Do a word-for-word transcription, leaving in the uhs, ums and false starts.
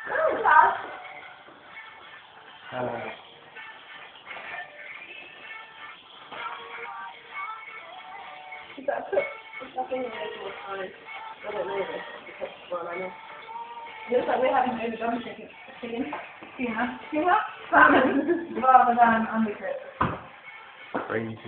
Uh, Is that put nothing in the more time? I don't know this. Because, well, I know. Looks like we're having overdone chicken. Chicken. Tuna. Tuna. Salmon. Rather than undercooked. crazy.